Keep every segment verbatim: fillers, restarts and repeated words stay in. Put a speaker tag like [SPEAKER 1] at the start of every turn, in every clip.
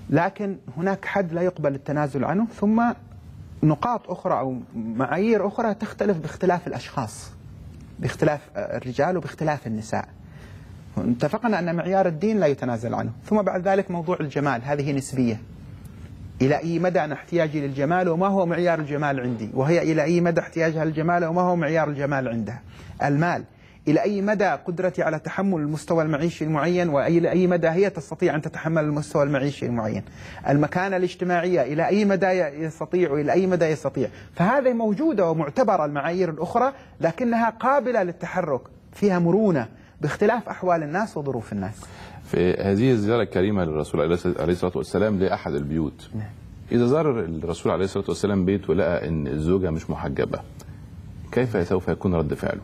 [SPEAKER 1] لكن هناك حد لا يقبل التنازل عنه، ثم نقاط أخرى أو معايير أخرى تختلف باختلاف الأشخاص، باختلاف الرجال وباختلاف النساء. اتفقنا أن معيار الدين لا يتنازل عنه. ثم بعد ذلك موضوع الجمال، هذه نسبية. إلى أي مدى أنا احتياجي للجمال وما هو معيار الجمال عندي، وهي إلى أي مدى احتياجها للجمال وما هو معيار الجمال عندها. المال، إلى أي مدى قدرتي على تحمل المستوى المعيشي المعين، وإلى أي مدى هي تستطيع أن تتحمل المستوى المعيشي المعين. المكانة الاجتماعية، إلى أي مدى يستطيع وإلى أي مدى يستطيع. فهذه موجودة ومعتبرة المعايير الأخرى، لكنها قابلة للتحرك، فيها مرونة باختلاف أحوال الناس وظروف الناس.
[SPEAKER 2] في هذه الزيارة الكريمة للرسول عليه الصلاة والسلام لأحد البيوت، إذا زار الرسول عليه الصلاة والسلام بيت ولقى أن الزوجة مش محجبة، كيف سوف يكون رد فعله؟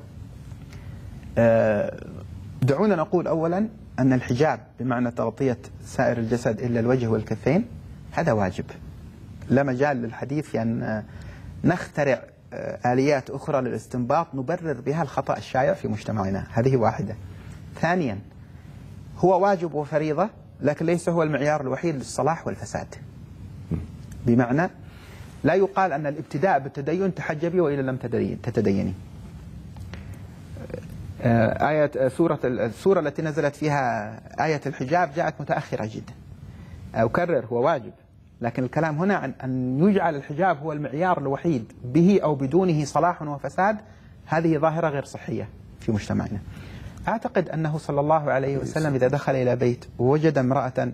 [SPEAKER 1] دعونا نقول أولا أن الحجاب بمعنى تغطية سائر الجسد إلا الوجه والكفين هذا واجب، لا مجال للحديث في أن نخترع آليات أخرى للاستنباط نبرر بها الخطأ الشائع في مجتمعنا. هذه واحدة. ثانيا، هو واجب وفريضة، لكن ليس هو المعيار الوحيد للصلاح والفساد. بمعنى لا يقال أن الابتداء بالتدين تحجبي وإلا لم تتديني. آية سورة السورة التي نزلت فيها آية الحجاب جاءت متأخرة جدا. أكرر، هو واجب، لكن الكلام هنا عن أن يجعل الحجاب هو المعيار الوحيد به أو بدونه صلاح وفساد. هذه ظاهرة غير صحية في مجتمعنا. أعتقد أنه صلى الله عليه وسلم إذا دخل إلى بيت ووجد امرأة،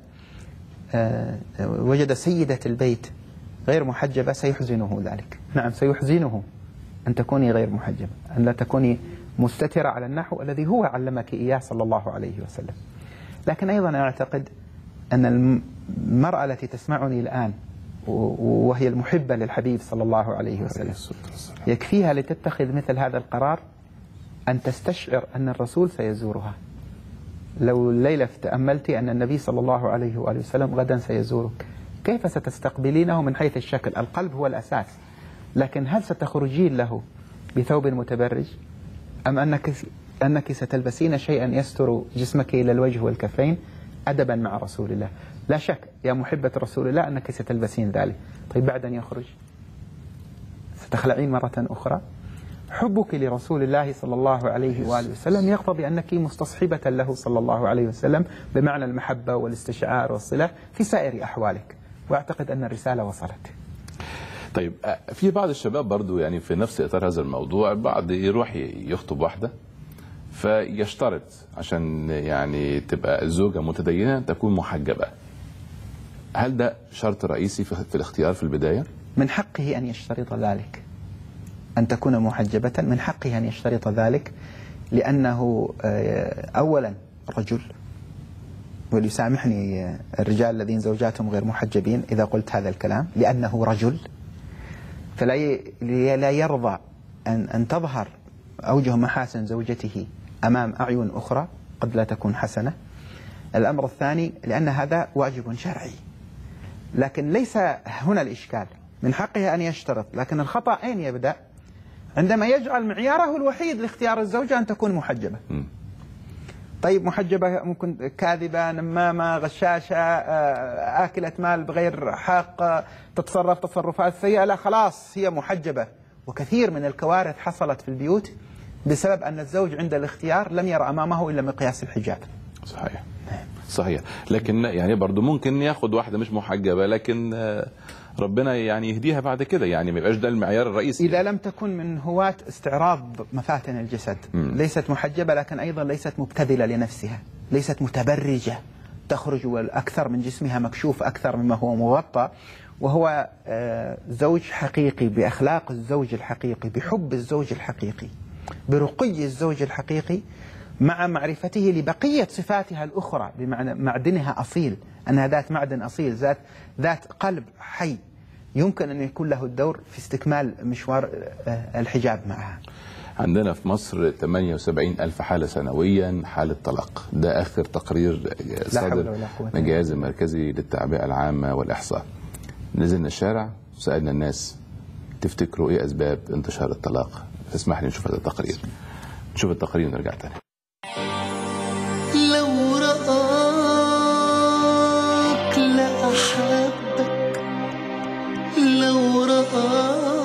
[SPEAKER 1] وجد سيدة البيت غير محجبة سيحزنه ذلك. نعم سيحزنه أن تكوني غير محجبة، أن لا تكوني مستترة على النحو الذي هو علمك إياه صلى الله عليه وسلم. لكن أيضا أعتقد أن المرأة التي تسمعني الآن وهي المحبة للحبيب صلى الله عليه وسلم يكفيها لتتخذ مثل هذا القرار أن تستشعر أن الرسول سيزورها. لو الليلة تأملت أن النبي صلى الله عليه وآله وسلم غدا سيزورك، كيف ستستقبلينه من حيث الشكل؟ القلب هو الأساس، لكن هل ستخرجين له بثوب متبرج، أم أنك أنك ستلبسين شيئا يستر جسمك إلى الوجه والكفين أدبا مع رسول الله؟ لا شك يا محبة رسول الله أنك ستلبسين ذلك. طيب بعد أن يخرج ستخلعين مرة أخرى؟ حبك لرسول الله صلى الله عليه وآله وسلم يقتضي أنك مستصحبة له صلى الله عليه وسلم بمعنى المحبة والاستشعار والصلة في سائر أحوالك. وأعتقد أن الرسالة وصلت.
[SPEAKER 2] طيب في بعض الشباب برضو يعني في نفس إطار هذا الموضوع، بعض يروح يخطب واحدة فيشترط عشان يعني تبقى الزوجة متدينة تكون محجبة. هل ده شرط رئيسي في الاختيار في البداية؟
[SPEAKER 1] من حقه أن يشترط ذلك، أن تكون محجبة، من حقه أن يشترط ذلك، لأنه أولا رجل، وليسامحني الرجال الذين زوجاتهم غير محجبين إذا قلت هذا الكلام، لأنه رجل فلا لا يرضى أن أن تظهر أوجه محاسن زوجته أمام أعين أخرى قد لا تكون حسنة. الأمر الثاني لأن هذا واجب شرعي، لكن ليس هنا الإشكال. من حقه أن يشترط، لكن الخطأ أين يبدأ؟ عندما يجعل معياره الوحيد لاختيار الزوجة أن تكون محجبة. طيب محجبة ممكن كاذبة، نمامة، غشاشة، آكلة مال بغير حق، تتصرف تصرفات سيئة، لا خلاص هي محجبة. وكثير من الكوارث حصلت في البيوت بسبب أن الزوج عند الاختيار لم يرى أمامه إلا مقياس الحجاب.
[SPEAKER 2] صحيح صحيح. لكن يعني برضو ممكن ياخد واحدة مش محجبة، لكن ربنا يعني يهديها بعد كده، يعني ما يبقاش ده المعيار الرئيسي.
[SPEAKER 1] إذا لم تكن من هواة استعراض مفاتن الجسد، م. ليست محجبة لكن أيضا ليست مبتذلة لنفسها، ليست متبرجة تخرج والأكثر من جسمها مكشوف أكثر مما هو مغطى، وهو زوج حقيقي بأخلاق الزوج الحقيقي، بحب الزوج الحقيقي، برقي الزوج الحقيقي، مع معرفته لبقية صفاتها الأخرى، بمعنى معدنها أصيل، أنها ذات معدن أصيل، ذات ذات قلب حي يمكن أن يكون له الدور في استكمال مشوار الحجاب معها.
[SPEAKER 2] عندنا في مصر ثمانية وسبعين ألف حالة سنويا حالة طلاق، ده آخر تقرير صادر من الجهاز المركزي للتعبئة العامة والإحصاء. نزلنا الشارع وسألنا الناس تفتكروا إيه أسباب انتشار الطلاق؟ اسمح لي نشوف هذا التقرير. نشوف التقرير ونرجع تاني.
[SPEAKER 3] لو رآك لأحد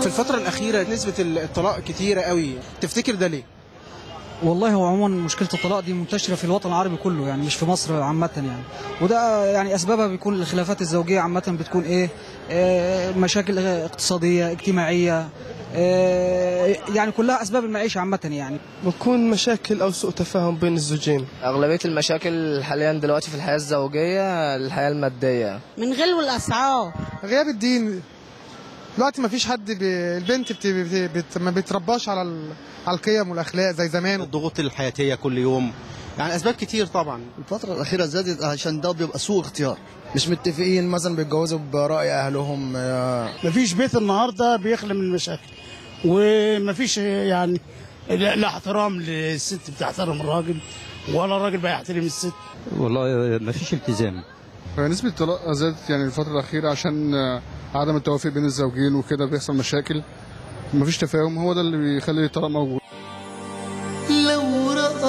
[SPEAKER 3] الفترة الأخيرة نسبة الطلاق كتيرة قوي، تفتكر ده ليه؟
[SPEAKER 4] والله هو عموما مشكلة الطلاق دي منتشرة في الوطن العربي كله، يعني مش في مصر عامة يعني. وده يعني أسبابها بيكون الخلافات الزوجية عامة بتكون إيه؟ آه مشاكل اقتصادية اجتماعية، آه يعني كلها أسباب المعيشة عامة يعني.
[SPEAKER 5] بتكون مشاكل أو سوء تفاهم بين الزوجين.
[SPEAKER 6] أغلبية المشاكل حاليا دلوقتي في الحياة الزوجية الحياة المادية،
[SPEAKER 7] من غلو الأسعار،
[SPEAKER 8] غياب الدين. دلوقتي ما فيش حد بي... البنت بت... بت... بت... ما بترباش على ال... على القيم والاخلاق زي زمان.
[SPEAKER 9] الضغوط الحياتيه كل يوم، يعني اسباب كتير طبعا.
[SPEAKER 10] الفتره الاخيره زادت عشان ده بيبقى سوء اختيار، مش متفقين مثلا بيتجوزوا براي اهلهم.
[SPEAKER 11] مفيش بيت النهارده بيخلى من المشاكل، ومفيش يعني لا احترام للست بتحترم الراجل ولا الراجل بيحترم الست.
[SPEAKER 12] والله مفيش التزام.
[SPEAKER 13] نسبة الطلاق زادت يعني الفترة الأخيرة عشان عدم التوافق بين الزوجين وكده بيحصل مشاكل، مفيش تفاهم، هو ده اللي بيخلي الطلاق موجود.
[SPEAKER 14] لو رآك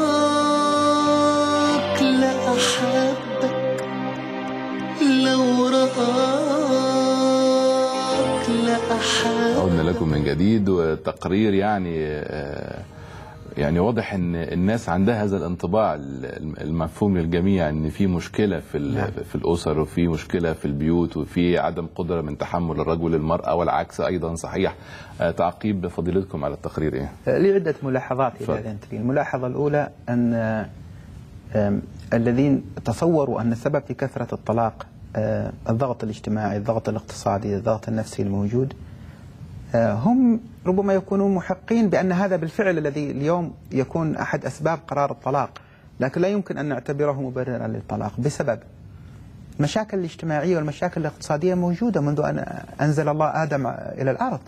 [SPEAKER 14] لأحبك، لو رآك لأحبك.
[SPEAKER 2] عدنا لكم من جديد وتقرير يعني آه يعني واضح ان الناس عندها هذا الانطباع المفهوم للجميع ان في مشكله في نعم. في الاسر، وفي مشكله في البيوت، وفي عدم قدره من تحمل الرجل للمراه والعكس ايضا صحيح. تعقيب فضيلتكم على التقرير ايه؟
[SPEAKER 1] لي عده ملاحظات اذا اذنت لي. الملاحظه الاولى ان الذين تصوروا ان السبب في كثره الطلاق الضغط الاجتماعي، الضغط الاقتصادي، الضغط النفسي الموجود، هم ربما يكونوا محقين بأن هذا بالفعل الذي اليوم يكون أحد أسباب قرار الطلاق، لكن لا يمكن أن نعتبره مبررا للطلاق بسبب المشاكل الاجتماعية والمشاكل الاقتصادية موجودة منذ أن أنزل الله آدم إلى الأرض.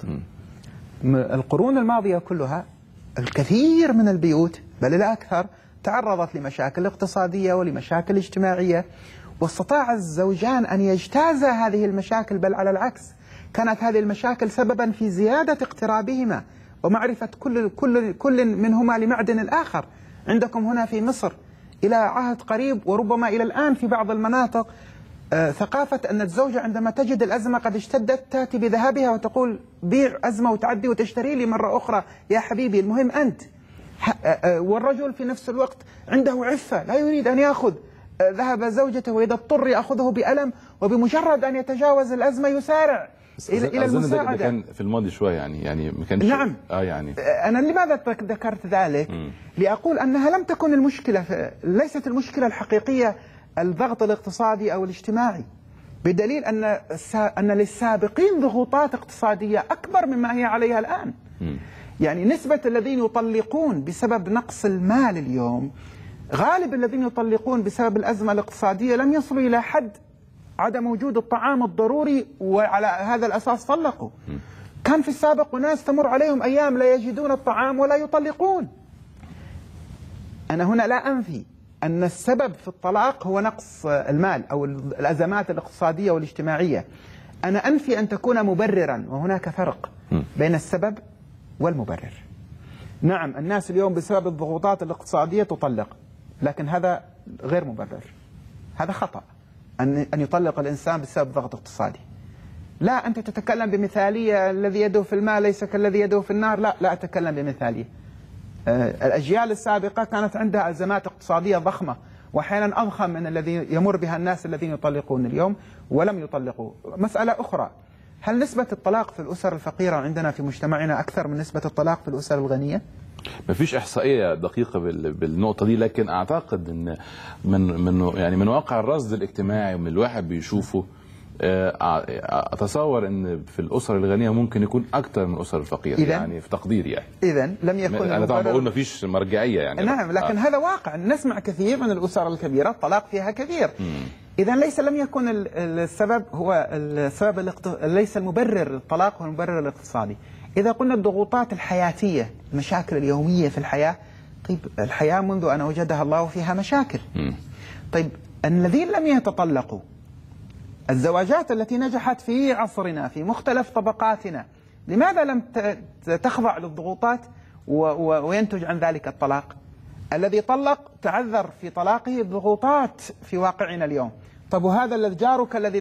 [SPEAKER 1] القرون الماضية كلها الكثير من البيوت بل الأكثر تعرضت لمشاكل اقتصادية ولمشاكل اجتماعية، واستطاع الزوجان أن يجتاز هذه المشاكل، بل على العكس كانت هذه المشاكل سببا في زيادة اقترابهما ومعرفة كل كل كل منهما لمعدن الآخر. عندكم هنا في مصر إلى عهد قريب وربما إلى الآن في بعض المناطق آه ثقافة أن الزوجة عندما تجد الأزمة قد اشتدت تأتي بذهبها وتقول بيع أزمة وتعدي وتشتري لي مرة أخرى يا حبيبي، المهم أنت. آه آه والرجل في نفس الوقت عنده عفة، لا يريد أن يأخذ آه ذهب زوجته، وإذا اضطر يأخذه بألم، وبمجرد أن يتجاوز الأزمة يسارع إلى إلى المساعدة.
[SPEAKER 2] ده كان في الماضي شوية يعني يعني ما كانش.
[SPEAKER 1] نعم.
[SPEAKER 2] اه يعني
[SPEAKER 1] أنا لماذا ذكرت ذلك؟ م. لأقول أنها لم تكن المشكلة، ليست المشكلة الحقيقية الضغط الاقتصادي أو الاجتماعي، بدليل أن أن للسابقين ضغوطات اقتصادية أكبر مما هي عليها الآن. م. يعني نسبة الذين يطلقون بسبب نقص المال اليوم، غالب الذين يطلقون بسبب الأزمة الاقتصادية لم يصلوا إلى حد عدم وجود الطعام الضروري وعلى هذا الأساس طلقوا. كان في السابق ناس تمر عليهم أيام لا يجدون الطعام ولا يطلقون. أنا هنا لا أنفي أن السبب في الطلاق هو نقص المال أو الأزمات الاقتصادية والاجتماعية، أنا أنفي أن تكون مبررا، وهناك فرق بين السبب والمبرر. نعم الناس اليوم بسبب الضغوطات الاقتصادية تطلق، لكن هذا غير مبرر، هذا خطأ أن أن يطلق الإنسان بسبب ضغط اقتصادي. لا أنت تتكلم بمثالية، الذي يده في الماء ليس كالذي يده في النار. لا لا أتكلم بمثالية. الأجيال السابقة كانت عندها أزمات اقتصادية ضخمة وأحيانا أضخم من الذي يمر بها الناس الذين يطلقون اليوم ولم يطلقوا. مسألة أخرى، هل نسبة الطلاق في الأسر الفقيرة عندنا في مجتمعنا أكثر من نسبة الطلاق في الأسر الغنية؟
[SPEAKER 2] ما فيش احصائيه دقيقه بالنقطه دي، لكن اعتقد ان من من يعني من واقع الرصد الاجتماعي ومن الواحد بيشوفه اتصور ان في الاسر الغنيه ممكن يكون اكثر من الاسر الفقيره، يعني في تقديري يعني.
[SPEAKER 1] اذا لم يكن،
[SPEAKER 2] انا طبعا بقول ما فيش مرجعيه يعني.
[SPEAKER 1] نعم لكن آه. هذا واقع، نسمع كثير من الاسر الكبيره الطلاق فيها كثير. اذا ليس لم يكن السبب هو السبب الاقت... ليس المبرر للطلاق هو المبرر الاقتصادي. إذا قلنا الضغوطات الحياتية، المشاكل اليومية في الحياة، طيب الحياة منذ أن وجدها الله فيها مشاكل. م. طيب الذين لم يتطلقوا، الزواجات التي نجحت في عصرنا في مختلف طبقاتنا، لماذا لم تخضع للضغوطات وينتج عن ذلك الطلاق؟ الذي طلق تعذر في طلاقه بضغوطات في واقعنا اليوم. طب وهذا الذي جارك الذي